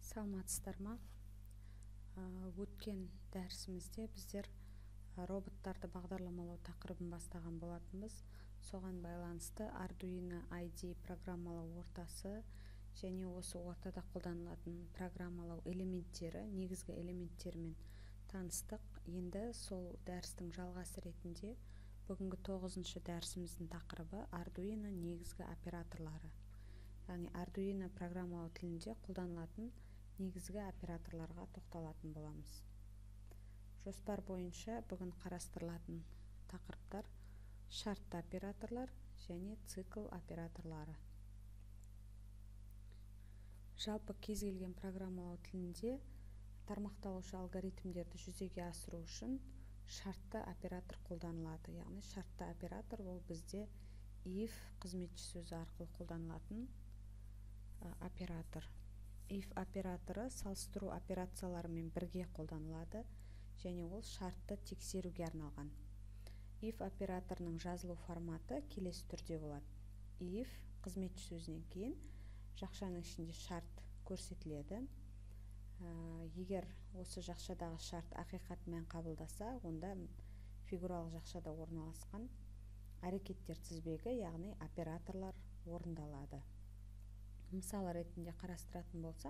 Саламатсыздар ма? Өткен дәрісімізде біздер роботтарды бағдарламалау тақырыбын бастаған болатынбыз. Соған байланысты Arduino IDE программалау ортасы және осы ортада қолданылатын программалау элементтері, негізгі элементтерімен таныстық. Енді сол дәрістің жалғасы ретінде бүгінгі 9-шы дәрісіміздің тақырыбы Arduino негізгі операторлары. Яғни Arduino программалау тілінде қолданылатын негізгі операторларға тоқталатын боламыз. Жоспар бойынша бүгін қарастырылатын тақырыптар шартты операторлар және цикл операторлары. Жалпы кез келген программалау тілінде тармақталушы алгоритмдерді жүзеге асыру үшін шартты оператор қолданылады. Яғни шартты оператор ол бізде if қызметші сөзі арқылы қолданылатын оператор. If операторы салыстыру операцияларымен бірге қолданылады және ол шартты тексеруге арналған. If операторының жазылу форматы келесі түрде болады. If қызметші сөзінен кейін жақшаның ішінде шарт көрсетіледі. Егер осы жақшадағы шарт ақиқат мән қабылдаса, онда фигуралық жақшада орналасқан әрекеттер тізбегі, яғни операторлар орындалады. Мысал ретінде қарастыратын болсақ,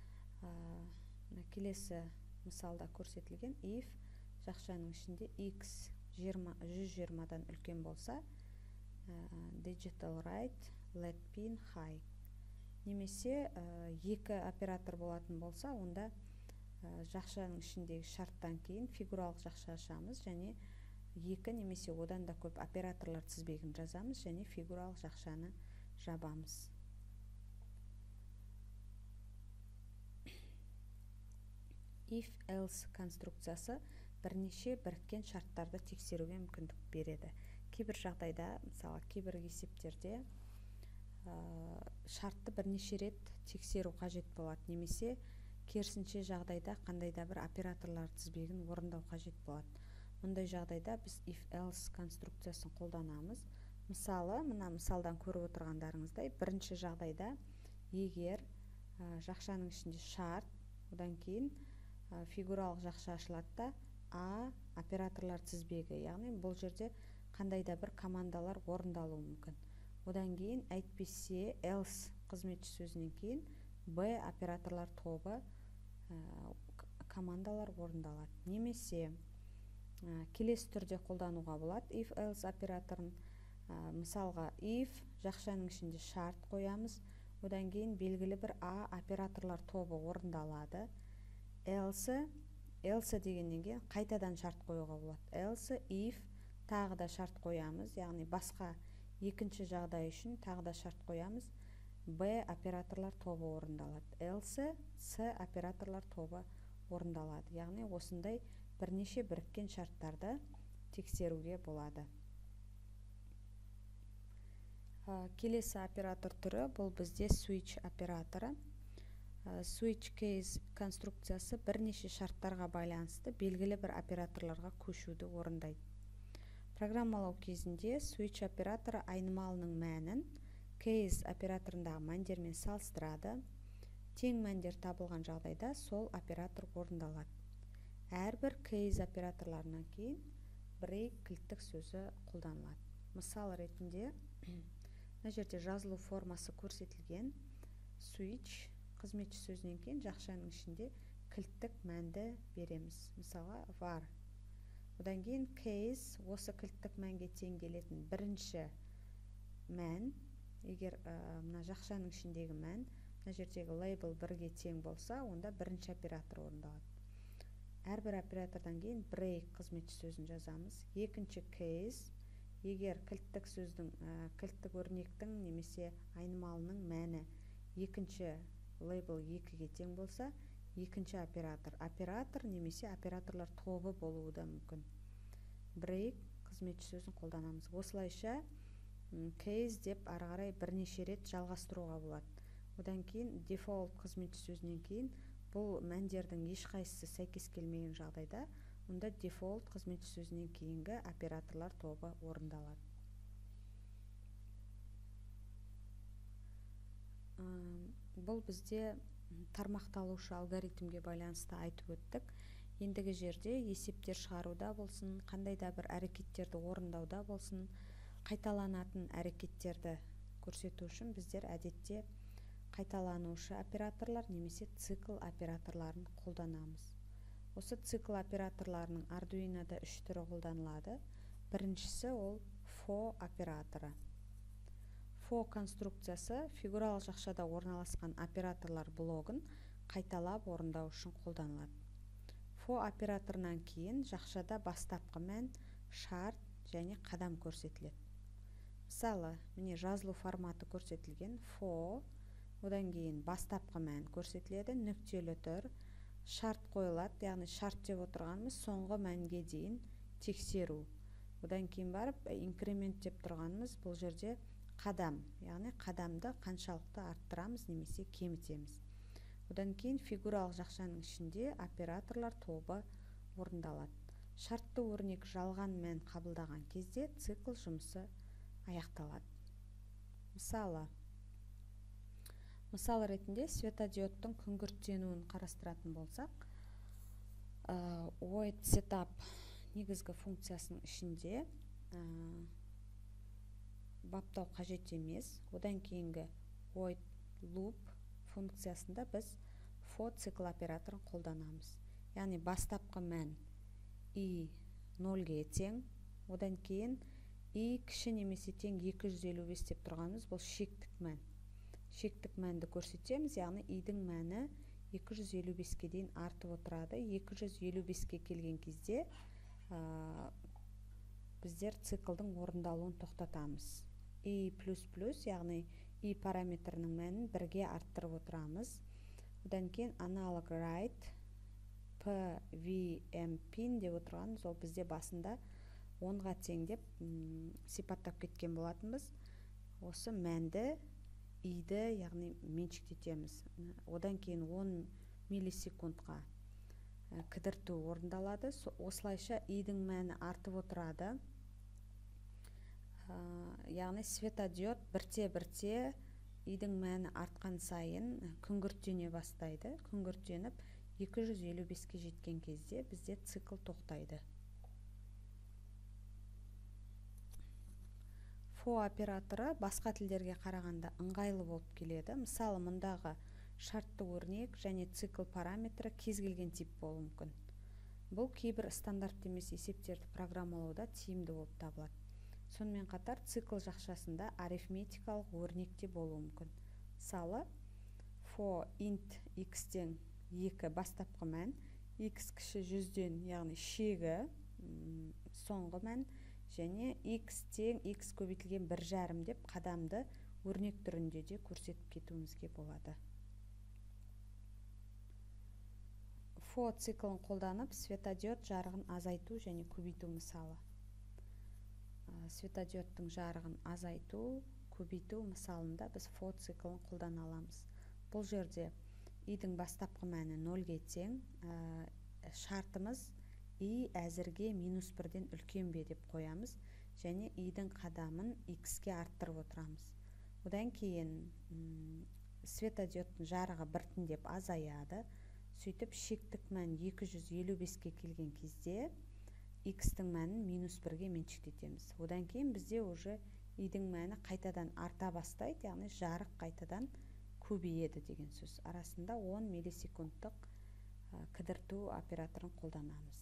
келесі мысалда көрсетілген if жақшаның ішінде x 120-дан үлкен болса, digital write let pin high. Немесе екі оператор болатын болса, онда жақшаның ішіндегі шарттан кейін фигуралық жақша ашамыз және екі немесе одан да көп операторлар тізбегін жазамыз және фигуралық жақшаны жабамыз. If-else конструкциясы бірнеше біріккен шарттарды тексеруге мүмкіндік береді. Кейбір жағдайда, мысалы, кейбір есептерде шартты бірнеше рет тексеру қажет болады, немесе керісінше жағдайда қандайда бір операторлар тізбегін орындау қажет болады. Мұндай жағдайда біз if-else конструкциясын қолданамыз. Мысалы, мына мысалдан көріп отырғандарыңыздай, бірінші жағдайда егер жақшаның ішінде шарт, одан кейін фигуралық жақша ашылады да A операторлар тізбегі, яғни бұл жерде қандайда бір командалар орындалуы мүмкін. Одан кейін әйтпесе else қызметші сөзінен кейін B операторлар тобы командалар орындалады. Немесе келесі түрде қолдануға болады if-else операторын. Мысалға if жақшаның ішінде шарт қоямыз, одан кейін белгілі бір A операторлар тобы орындалады. Else дегеннен кейін қайтадан шарт қоюға болады. Else if тағы да шарт қоямыз, яғни басқа екінші жағдай үшін тағы да шарт қоямыз. B операторлар тобы орындалады. Else C операторлар тобы орындалады. Яғни осындай бірнеше біріккен шарттарды тексеруге болады. Келесі оператор түрі бұл бізде switch операторы. Switch case конструкциясы бірнеше шарттарға байланысты белгілі бір операторларға көшуді орындайды. Программалау кезінде switch операторы айнымалының мәнін case операторындағы мәндермен салыстырады. Тең мәндер табылған жағдайда сол оператор орындалады. Әрбір case операторларынан кейін break кілттік сөзі қолданылады. Мысал ретінде, мына жерде жазылу формасы көрсетілген. Switch қызметші сөзінен кейін жақшаның ішінде кілттік мәнді береміз. Мысалы, var. Одан кейін case осы кілттік мәнге тең келетін бірінші мән, егер мына жақшаның ішіндегі мән, мына жердегі label 1-ге тең болса, онда бірінші оператор орындалады. Әрбір оператордан кейін break қызметші сөзін жазамыз. Екінші case, егер кілттік сөздің, кілттік өрнектің немесе айнымалының мәні екінші label 2-ге тең болса, екінші оператор немесе операторлар тобы болуы да мүмкін. Break қызметші сөзін қолданамыз. Осылайша case деп ары қарай бірнеше рет жалғастыруға болады. Одан кейін default қызметші сөзінен кейін бұл мәндердің ешқайсысы сәйкес келмеген жағдайда, онда default қызметші сөзінен кейінгі операторлар тобы орындалады. Бұл бізде тармақталушы алгоритмге байланысты айтып өттік. Ендігі жерде есептер шығаруда болсын, қандай да бір әрекеттерді орындауда болсын, қайталанатын әрекеттерді көрсету үшін біздер әдетте қайталанушы операторлар немесе цикл операторларын қолданамыз. Осы цикл операторларының Arduino'да 3 түрі қолданылады. Біріншісі ол for операторы. For конструкциясы фигуралық жақшада орналасқан операторлар блогын қайталап орындау үшін қолданылады. For операторынан кейін жақшада бастапқы мән, шарт және қадам көрсетіледі. Мысалы, міне жазылу форматы көрсетілген for, одан кейін бастапқы мән көрсетіледі, нүктелі тұр, шарт қойылады, яғни шарт деп отырғанымыз соңғы мәнге дейін тексеру. Одан кейін барып инкремент деп тұрғанымыз бұл жерде қадам, яғни қадамды қаншалықты арттырамыз немесе кемітеміз. Одан кейін фигуралық жақшаның ішінде операторлар тобы орындалады. Шартты өрнек жалған мән қабылдаған кезде цикл жұмысы аяқталады. Мысал ретінде светодиодтың күңгірттенуін қарастыратын болсақ, void setup негізгі функциясының ішінде баптау қажет емес. Одан кейінгі void loop функциясында біз for цикл операторын қолданамыз. Яғни бастапқы мән i 0-ге тең, одан кейін i кіші немесе тең 255 деп тұрғанымыз бұл шектік мән. Шектік мәнді көрсетеміз, яғни i-дің мәні 255-ке дейін артып отырады. 255-ке келген кезде біздер циклдың орындалуын тоқтатамыз. i++, яғни i параметрінің мәнін 1-ге арттырып отырамыз. Одан кейін analog write pvmpin деп отырғанымыз, ол бізде басында 10-ға тең деп сипаттап кеткен болатынбыз. Осы мәнді i-ді, яғни меншіктетеміз. Одан кейін 10 миллисекундқа кідірту орындалады. Осылайша i-дің мәні артып отырады. Яғни светодиод бірте-бірте i-дің мәні артқан сайын күңгірттене бастайды. Күңгірттеніп 255-ке жеткен кезде бізде цикл тоқтайды. For операторы басқа тілдерге қарағанда ыңғайлы болып келеді. Мысалы, мұндағы шартты өрнек және цикл параметрі кез келген тип болуы мүмкін. Бұл кейбір стандарт емес есептерді программалауда тиімді болып табылады. Сонымен қатар цикл жақшасында арифметикалық өрнекте болуы мүмкін. Мысалы, for int x-тен 2 бастапқы мән, x кіші 100-ден, яғни шегі соңғы мән, және x тең x көбейтілген 1,5 деп қадамды өрнек түрінде де көрсетіп кетуімізге болады. For циклын қолданып светодиод жарығын азайту және көбейту мысалы. Светодиодтың жарығын азайту, көбейту мысалында біз for циклын қолдана аламыз. Бұл жерде i-дің бастапқы мәні 0-ге тең, шартымыз i әзірге -1-ден үлкен бе деп қоямыз, және i-дің қадамын x-ке арттырып отырамыз. Одан кейін светодиодтың жарығы біртіндеп азаяды. Сөйтіп шектік мән 255-ке келген кезде x-тің мәнін -1-ге меншіктетеміз. Одан кейін бізде уже i-дің мәні қайтадан арта бастайды, яғни жарық қайтадан көбейеді деген сөз. Арасында 10 миллисекундтық кідірту операторын қолданамыз.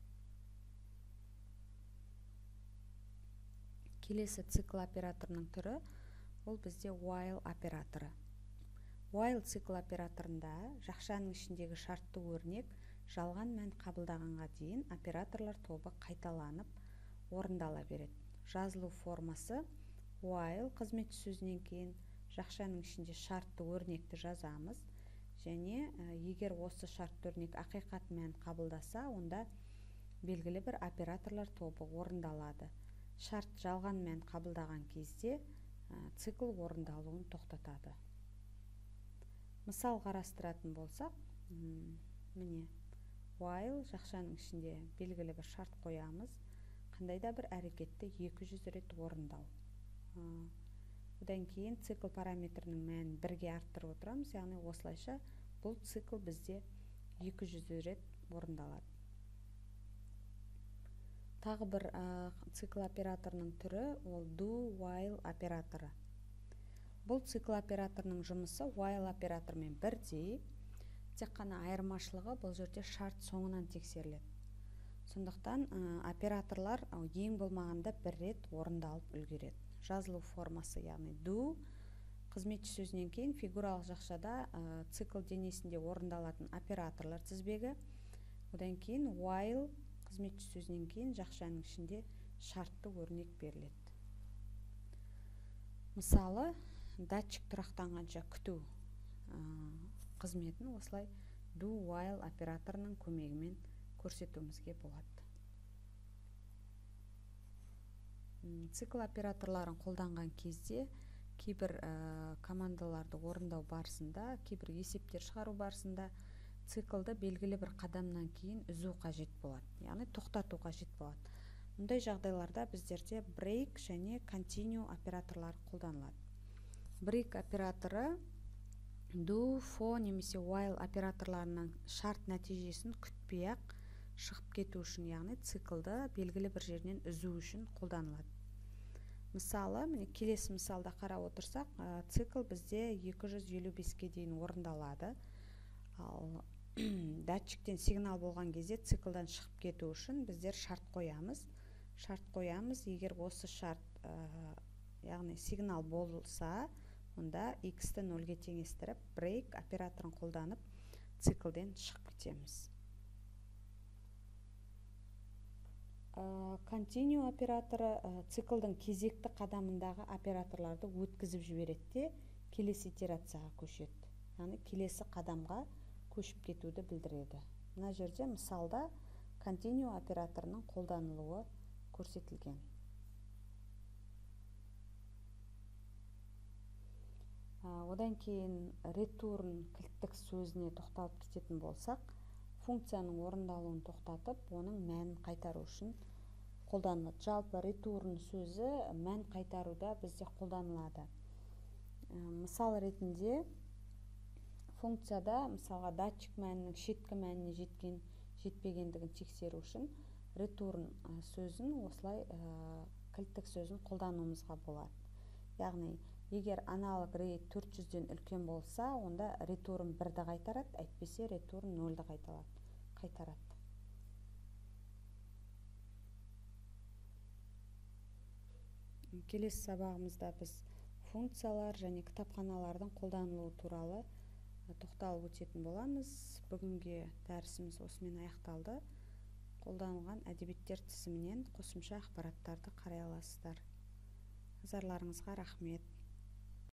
Келесі цикл операторының түрі ол бізде while операторы. While цикл операторында жақшаның ішіндегі шартты өрнек жалған мән қабылдағанға дейін операторлар тобы қайталанып орындала береді. Жазылу формасы while қызметі сөзінен кейін жақшаның ішінде шартты өрнекті жазамыз, және егер осы шартты өрнек ақиқат мән қабылдаса, онда белгілі бір операторлар тобы орындалады. Шарт жалған мән қабылдаған кезде цикл орындалуын тоқтатады. Мысал қарастыратын болсақ, міне while жақшаның ішінде белгілі бір шарт қоямыз, қандай да бір әрекетті 200 рет орындау. Одан кейін цикл параметрінің мәнін 1-ге арттырып отырамыз, яғни осылайша Бұл цикл бізде 200 рет орындалады. Тағы бір цикл операторының түрі ол do-while операторы. Бұл цикл операторының жұмысы while оператормен бірдей, тек қана айырмашылығы бұл жерде шарт соңынан тексеріледі. Сондықтан операторлар ең болмағанда бір рет орындалып үлгереді. Жазылу формасы, яғни do қызметші сөзінен кейін фигуралық жақшада цикл денесінде орындалатын операторлар тізбегі, одан кейін while қызметші сөзінен кейін жақшаның ішінде шартты өрнек беріледі. Мысалы, датчик тұрақтанғанша күту қызметін осылай do-while операторының көмегімен көрсетуімізге болады. Цикл операторларын қолданған кезде кейбір командаларды орындау барысында, кейбір есептер шығару барысында циклды белгілі бір қадамнан кейін үзу қажет болады, яғни тоқтату қажет болады. Мұндай жағдайларда біздерде break және continue операторлары қолданылады. Break операторы do, for немесе while операторларының шарт нәтижесін күтпей-ақ шығып кету үшін, яғни циклды белгілі бір жерінен үзу үшін қолданылады. Мысалы, келесі мысалда қарап отырсақ, цикл бізде 255-ке дейін орындалады. Ал датчиктен сигнал болған кезде циклдан шығып кету үшін біздер шарт қоямыз. Егер осы шарт, яғни сигнал болса, онда x-ті 0-ге теңестіріп, break операторын қолданып, циклден шығып кетеміз. Continue операторы циклдың кезекті қадамындағы операторларды өткізіп жібереді де келесі итерацияға көшеді. Яғни келесі қадамға көшіп кетуді білдіреді. Мына жерде мысалда continue операторының қолданылуы көрсетілген. Одан кейін return кілттік сөзіне тоқталып кететін болсақ, функцияның орындалуын тоқтатып, оның мәнін қайтару үшін қолданылады. Жалпы return сөзі мән қайтаруда бізде қолданылады. Мысал ретінде функцияда мысалға датчик мәнінің шеткі мәніне жетпегендігін тексеру үшін return сөзін осылай кілттік сөзін қолдануымызға болады. Яғни, егер аналог rate 400-ден үлкен болса, онда return 1-ді қайтарады, әйтпесе return 0-ді қайтарады. Келесі сабағымызда біз функциялар және кітапханалардың қолданылуы туралы тоқталып өтетін боламыз. Бүгінге дәрісіміз осымен аяқталды. Қолданылған әдебиеттер тізімінен қосымша ақпараттарды қарай аласыздар. Назарларыңызға рахмет.